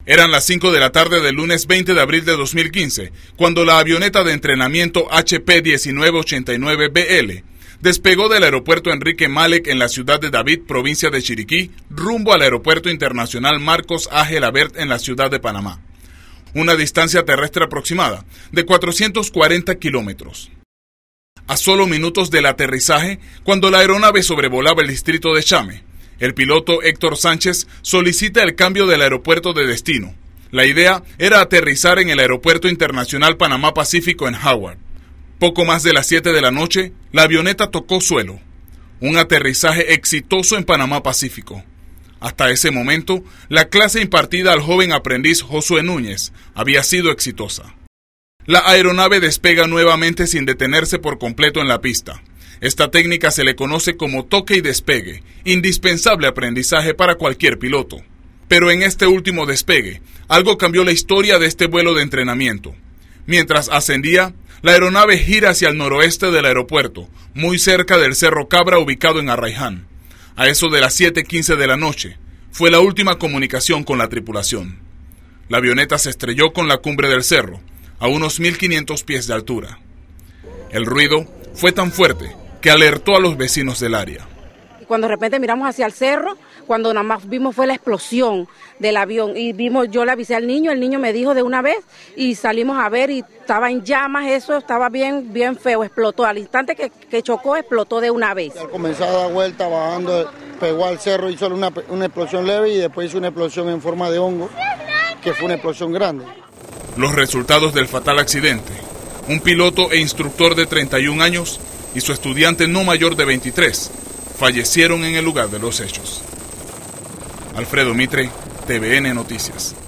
Eran las 5 de la tarde del lunes 20 de abril de 2015, cuando la avioneta de entrenamiento HP-1989BL despegó del aeropuerto Enrique Malek en la ciudad de David, provincia de Chiriquí, rumbo al aeropuerto internacional Marcos A. Gelabert en la ciudad de Panamá. Una distancia terrestre aproximada de 440 kilómetros. A solo minutos del aterrizaje, cuando la aeronave sobrevolaba el distrito de Chame, el piloto Héctor Sánchez solicita el cambio del aeropuerto de destino. La idea era aterrizar en el Aeropuerto Internacional Panamá Pacífico en Howard. Poco más de las 7 de la noche, la avioneta tocó suelo. Un aterrizaje exitoso en Panamá Pacífico. Hasta ese momento, la clase impartida al joven aprendiz Josué Núñez había sido exitosa. La aeronave despega nuevamente sin detenerse por completo en la pista. Esta técnica se le conoce como toque y despegue, indispensable aprendizaje para cualquier piloto. Pero en este último despegue, algo cambió la historia de este vuelo de entrenamiento. Mientras ascendía, la aeronave gira hacia el noroeste del aeropuerto, muy cerca del Cerro Cabra ubicado en Arraiján. A eso de las 7:15 de la noche, fue la última comunicación con la tripulación. La avioneta se estrelló con la cumbre del cerro, a unos 1.500 pies de altura. El ruido fue tan fuerte que alertó a los vecinos del área. Cuando de repente miramos hacia el cerro, cuando nada más vimos fue la explosión del avión y yo le avisé al niño, el niño me dijo de una vez y salimos a ver y estaba en llamas, eso estaba bien feo, explotó, al instante que chocó explotó de una vez. Al comenzar a dar vuelta bajando, pegó al cerro, hizo una explosión leve y después hizo una explosión en forma de hongo, que fue una explosión grande. Los resultados del fatal accidente: un piloto e instructor de 31 años y su estudiante no mayor de 23 fallecieron en el lugar de los hechos. Alfredo Mitre, TVN Noticias.